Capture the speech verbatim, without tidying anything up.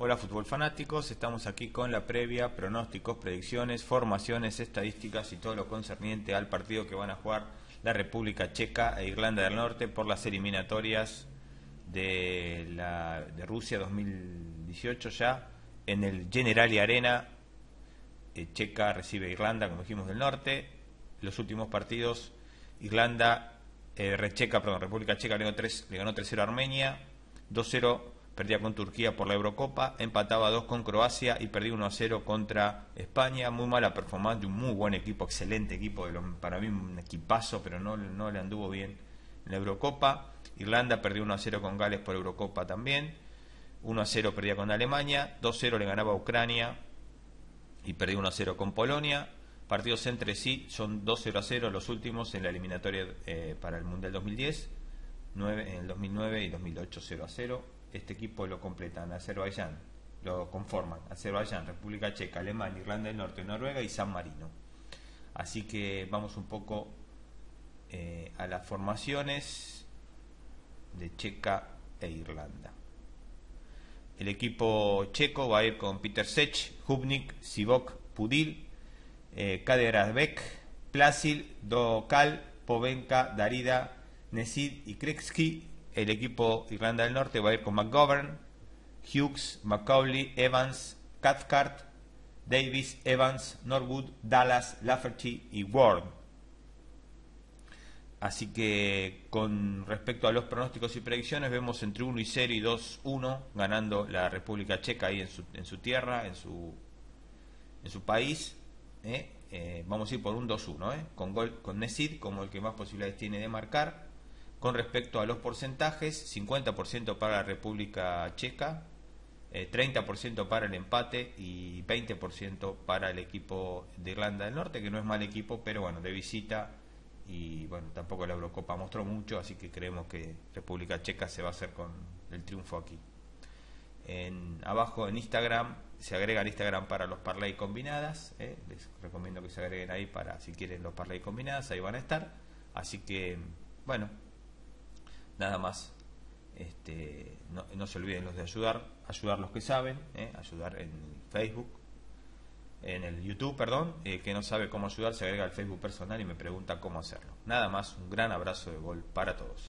Hola fútbol fanáticos, estamos aquí con la previa, pronósticos, predicciones, formaciones, estadísticas y todo lo concerniente al partido que van a jugar la República Checa e Irlanda del Norte por las eliminatorias de, la, de Rusia dos mil dieciocho ya en el Generali Arena. eh, Checa recibe a Irlanda, como dijimos, del Norte. Los últimos partidos, Irlanda, eh, Checa, perdón, República Checa le ganó tres cero a Armenia, dos cero perdía con Turquía por la Eurocopa, empataba dos con Croacia y perdía uno a cero contra España. Muy mala performance de un muy buen equipo, excelente equipo, de los, para mí un equipazo, pero no, no le anduvo bien en la Eurocopa. Irlanda perdió uno a cero con Gales por Eurocopa también, uno a cero perdía con Alemania, dos cero le ganaba a Ucrania y perdió uno a cero con Polonia. Partidos entre sí son dos cero a cero los últimos en la eliminatoria eh, para el Mundial dos mil diez, nueve, en el dos mil nueve y dos mil ocho cero a cero. Este equipo lo completan Azerbaiyán, lo conforman Azerbaiyán, República Checa, Alemania, Irlanda del Norte, Noruega y San Marino. Así que vamos un poco eh, a las formaciones de Checa e Irlanda. El equipo checo va a ir con Peter Sech, Hubnik, Sivok, Pudil, eh, Kaderadbek, Plasil, Dokal, Povenka, Darida, Nesid y Krekski. El equipo Irlanda del Norte va a ir con McGovern, Hughes, Macaulay, Evans, Cathcart, Davis, Evans, Norwood, Dallas, Lafferty y Ward. Así que con respecto a los pronósticos y predicciones, vemos entre uno y cero y dos uno ganando la República Checa ahí en su, en su tierra, en su, en su país. ¿eh? Eh, vamos a ir por un dos uno, ¿eh? con, gol, con Nesid como el que más posibilidades tiene de marcar. Con respecto a los porcentajes, cincuenta por ciento para la República Checa, eh, treinta por ciento para el empate y veinte por ciento para el equipo de Irlanda del Norte, que no es mal equipo, pero bueno, de visita, y bueno, tampoco la Eurocopa mostró mucho, así que creemos que República Checa se va a hacer con el triunfo aquí. En, abajo en Instagram se agrega el Instagram para los parlay combinadas, eh, les recomiendo que se agreguen ahí para si quieren los parlay combinadas, ahí van a estar. Así que bueno, nada más, este, no, no se olviden los de ayudar, ayudar los que saben, eh, ayudar en Facebook, en el YouTube, perdón, eh, que no sabe cómo ayudar, se agrega al Facebook personal y me pregunta cómo hacerlo. Nada más, un gran abrazo de gol para todos.